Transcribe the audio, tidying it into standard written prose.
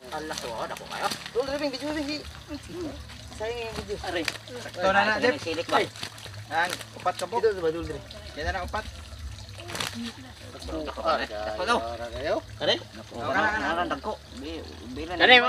Allah ko, ako kayo. Dul rin video rin. Sayang yung video. Aray. Ito na na, Jeff. Silik ba? Ang upat ka po. Dito sa badul rin. Yan na upat. Ako daw. Are? Kana. Bilan.